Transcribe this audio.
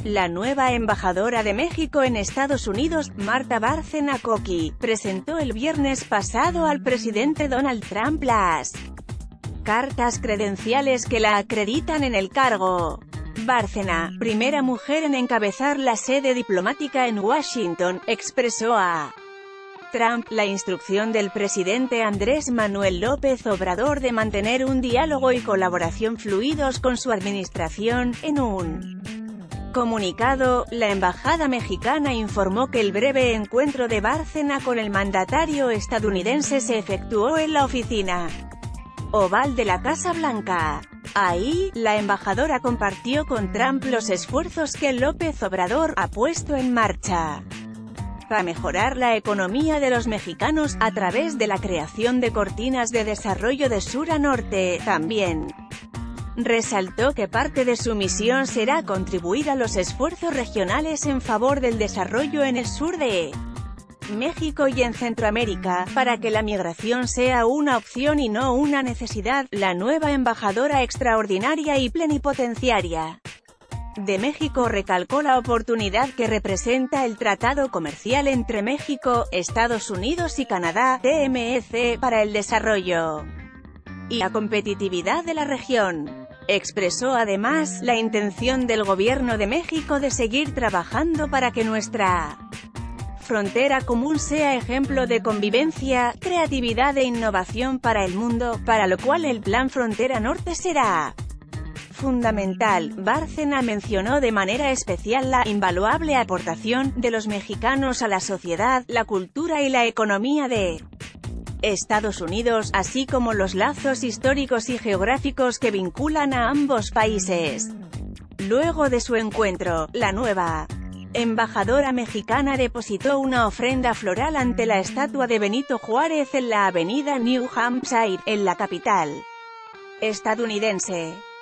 La nueva embajadora de México en Estados Unidos, Marta Bárcena Coqui, presentó el viernes pasado al presidente Donald Trump las cartas credenciales que la acreditan en el cargo. Bárcena, primera mujer en encabezar la sede diplomática en Washington, expresó a Trump la instrucción del presidente Andrés Manuel López Obrador de mantener un diálogo y colaboración fluidos con su administración. En un comunicado, la embajada mexicana informó que el breve encuentro de Bárcena con el mandatario estadounidense se efectuó en la oficina oval de la Casa Blanca. Ahí, la embajadora compartió con Trump los esfuerzos que López Obrador ha puesto en marcha para mejorar la economía de los mexicanos, a través de la creación de cortinas de desarrollo de sur a norte. También resaltó que parte de su misión será contribuir a los esfuerzos regionales en favor del desarrollo en el sur de México y en Centroamérica, para que la migración sea una opción y no una necesidad. La nueva embajadora extraordinaria y plenipotenciaria de México recalcó la oportunidad que representa el Tratado Comercial entre México, Estados Unidos y Canadá, TMC, para el desarrollo y la competitividad de la región. Expresó además la intención del Gobierno de México de seguir trabajando para que nuestra frontera común sea ejemplo de convivencia, creatividad e innovación para el mundo, para lo cual el Plan Frontera Norte será fundamental. Bárcena mencionó de manera especial la invaluable aportación de los mexicanos a la sociedad, la cultura y la economía de Estados Unidos, así como los lazos históricos y geográficos que vinculan a ambos países. Luego de su encuentro, la nueva embajadora mexicana depositó una ofrenda floral ante la estatua de Benito Juárez en la avenida New Hampshire, en la capital estadounidense.